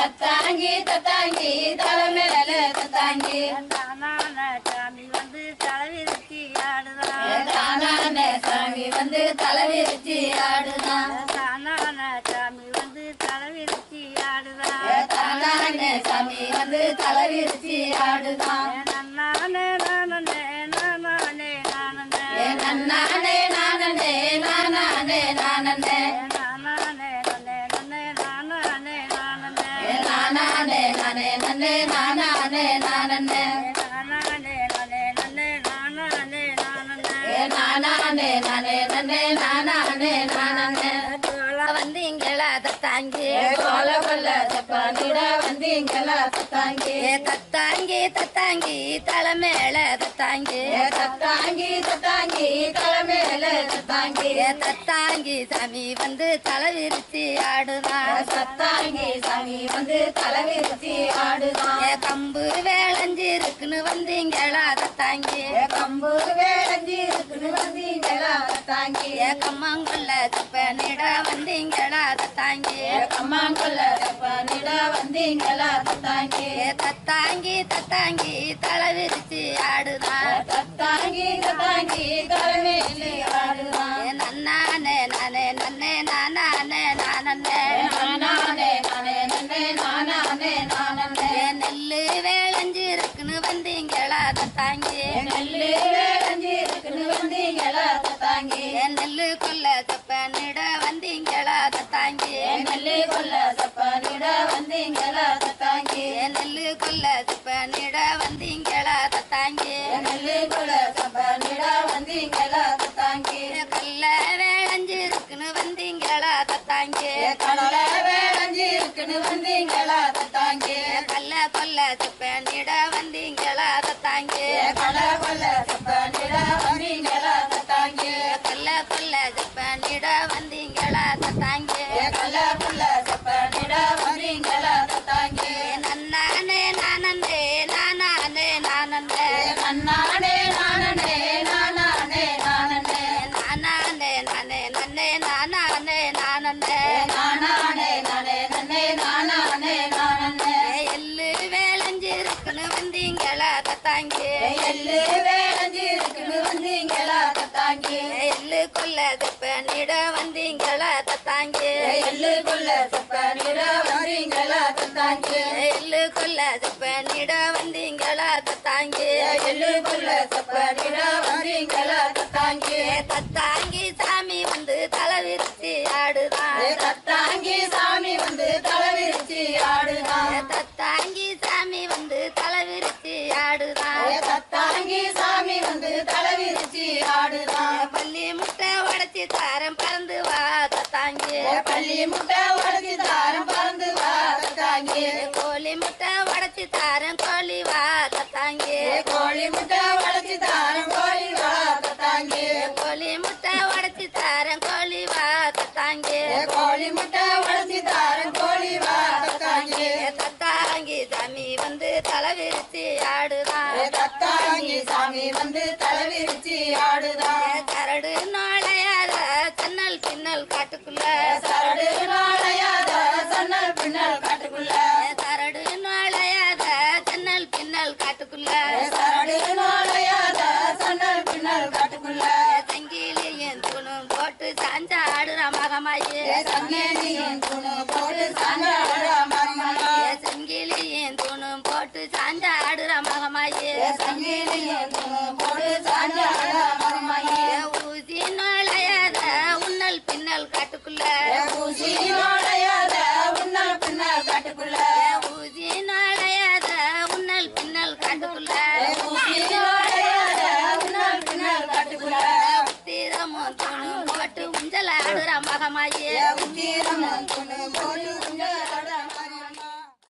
தத்தாங்கி தத்தாங்கி தலைமையில தத்தாங்கி தானான சாமி வந்து தலைவிரிச்சி ஆடுதான் தானான சாமி வந்து தலைவிரிச்சி ஆடுதான் தானான சாமி வந்து தலைவிரிச்சி ஆடுதான் தானான சாமி வந்து தலைவிரிச்சி ஆடுதான் நன்னானே நானே நானே நானே நன்னானே நானே நானே நானே நானே நன்னே நன்னே நானே நானே நானே நானே நன்னே நானே நானே நானே நன்னே நன்னே நானே நானே நானே நானே நன்னே நானே நானே வந்தீங்களா தத்தாங்கி கோல கொல்ல தப்பானிட வந்தீங்களா தத்தாங்கி தத்தாங்கி தத்தாங்கி தலைமேல தத்தாங்கி தத்தாங்கி தத்தாங்கி தலைமையில தத்தாங்கி தத்தாங்கி சாமி வந்து தலைவிரிச்சி ஆடுதான் தத்தாங்கி சாமி வந்து தலைவிரிச்சி ஆடுதான் கம்பு வேளஞ்சி இருக்குன்னு வந்தீங்களா தத்தாங்கி கம்பு வேளஞ்சி இருக்குன்னு வந்தீங்களா தத்தாங்கி கம்மங்குள்ள தப்பனிட வந்தீங்களா தத்தாங்கி கம்மாங்கொல்ல தப்பானிட வந்தீங்களா தத்தாங்கி தத்தாங்கி தத்தாங்கி தலைவிரிச்சி ஆடுதான் தத்தாங்கி தத்தாங்கி தலைமையில ஆடுதான் நன்னானே நானே நன்னே நானே நானே நானே நானே நன்னே நானே நானே நெல்லு வேளஞ்சி இருக்குன்னு வந்தீங்களா தத்தாங்கி நெல்லு வேளஞ்சி இருக்குன்னு வந்தீங்களா தத்தாங்கி நெல்லு கொல்ல தப்பனிட வந்தீங்களா தத்தாங்கி நெல்லு கொல்ல தப்பானிட வந்தீங்களா தத்தாங்கி நெல்லு கொல்ல தப்பனிட வந்தீங்களா தத்தாங்கி நெல்லு கொல்ல தப்பானிட வந்தீங்களா தத்தாங்கி கல்ல வேளஞ்சி இருக்குன்னு வந்தீங்களா தத்தாங்கி கடலை வேளஞ்சி இருக்குன்னு வந்தீங்களா தத்தாங்கி கல்ல கொல்ல தப்பனிட வந்தீங்களா தத்தாங்கி கடலை கொல்ல தப்பானிட வந்தீங்களா தத்தாங்கி கல்ல கொல்ல தப்பனிட வந்தீங்களா தத்தாங்கி கல்ல கொல்ல தப்பானிட வந்தீங்களா தத்தாங்கி நன்னானே நானே நானே நானே நன்னானே நானே நானே நானே நானே நானே நன்னே நானே நானே நானே நானே நன்னே நானே நானே எள்ளு வேளஞ்சி இருக்குன்னு வந்தீங்களா தத்தாங்கி எள்ளு வேளஞ்சி இருக்குன்னு வந்தீங்களா தத்தாங்கி எள்ளு கொல்ல தப்பனிட வந்தீங்களா தத்தாங்கி எள்ளு கொல்ல தப்பானிட வந்தீங்களா தத்தாங்கி எள்ளு கொல்ல தப்பனிட வந்தீங்களா தத்தாங்கி எள்ளு கொல்ல தப்பானிட வந்தீங்களா தத்தாங்கி தத்தாங்கி சாமி வந்து தலைவிரிச்சி ஆடுதான் தத்தாங்கி சாமி வந்து தலைவிரிச்சி ஆடுதான் தத்தாங்கி சாமி வந்து தலைவிரிச்சி ஆடுதான் தத்தாங்கி சாமி வந்து தலைவிரிச்சி ஆடுதான் பள்ளி முட்டை உடைச்சி தாரம் பறந்து வா தத்தாங்கி பள்ளி முட்டை உடச்சி தாரம் பறந்து வா தத்தாங்கி கோழி முட்டை உடைச்சி தாரம் கோழி வா தத்தாங்கி கோழி முட்டை உடச்சி தாரம் கோழி வா தத்தாங்கி கோழி முட்டை உடைச்சி தாரம் கோழி வா தத்தாங்கி கோழி முட்டை உடச்சி தாரம் கோழி வா தத்தாங்கி தத்தாங்கி சாமி வந்து தலைவிரிச்சி ஆடுதான் தத்தாங்கி சாமி வந்து தலைவிரிச்சி ஆடுதான் கரடு நோழையாத சன்னல் பின்னல் காட்டுக்குள்ள சரடு நாளையாத சன்னல் பின்னல் காட்டுக்குள்ள கரடு நோழையாத சன்னல் பின்னல் காட்டுக்குள்ள சரடு நாளையாத சன்னல் பின்னல் காட்டுக்குள்ள சங்கிலியும் துணும் போட்டு சாஞ்சா ஆடுற மகமாயே சங்கேனியும் துணு போட்டு சாஞ்சாடுற மரமாயே சங்கிலியும் துணும் போட்டு சாஞ்சா ஆடுற மகமாயே சங்கேனியும் துணு போட்டு சாஞ்சாடுற மரமாயே ஊசி நோழையாத உன்னல் பின்னல் காட்டுக்குள்ள ஊசி நாளையாத உன்னல் பின்னல் காட்டுக்குள்ள ஊசி நோழையாத உன்னல் பின்னல் காட்டுக்குள்ள ஊசி நாளையாத உன்னல் பின்னல் காட்டுக்குள்ள தீரமும் துணும் போட்டு உஞ்சல் ஆடுற மகமாயே உத்தீரமும் துணு போட்டு